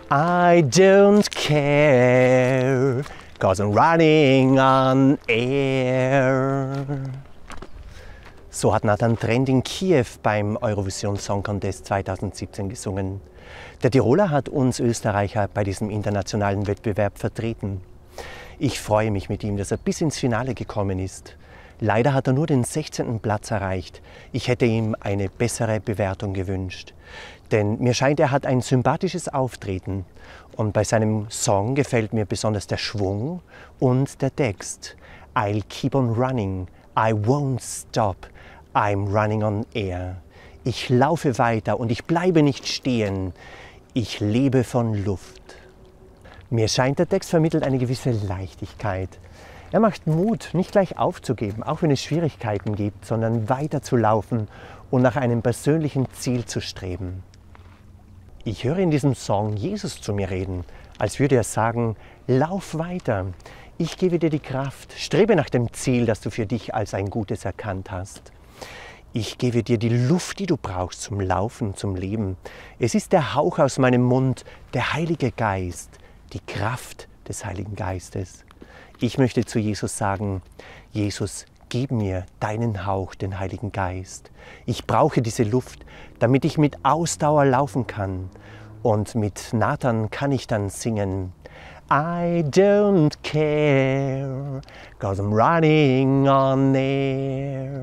I don't care, 'cause I'm running on air. So hat Nathan Trend in Kiew beim Eurovision Song Contest 2017 gesungen. Der Tiroler hat uns Österreicher bei diesem internationalen Wettbewerb vertreten. Ich freue mich mit ihm, dass er bis ins Finale gekommen ist. Leider hat er nur den 16. Platz erreicht. Ich hätte ihm eine bessere Bewertung gewünscht. Denn mir scheint, er hat ein sympathisches Auftreten. Und bei seinem Song gefällt mir besonders der Schwung und der Text. I'll keep on running, I won't stop, I'm running on air. Ich laufe weiter und ich bleibe nicht stehen. Ich lebe von Luft. Mir scheint, der Text vermittelt eine gewisse Leichtigkeit. Er macht Mut, nicht gleich aufzugeben, auch wenn es Schwierigkeiten gibt, sondern weiterzulaufen und nach einem persönlichen Ziel zu streben. Ich höre in diesem Song Jesus zu mir reden, als würde er sagen, lauf weiter, ich gebe dir die Kraft, strebe nach dem Ziel, das du für dich als ein Gutes erkannt hast. Ich gebe dir die Luft, die du brauchst zum Laufen, zum Leben. Es ist der Hauch aus meinem Mund, der Heilige Geist, die Kraft des Heiligen Geistes. Ich möchte zu Jesus sagen, Jesus, gib mir deinen Hauch, den Heiligen Geist. Ich brauche diese Luft, damit ich mit Ausdauer laufen kann. Und mit Nathan kann ich dann singen, I don't care, 'cause I'm running on air.